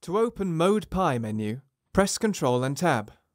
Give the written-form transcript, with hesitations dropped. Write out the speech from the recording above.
To open Mode Pie menu, press Ctrl and Tab.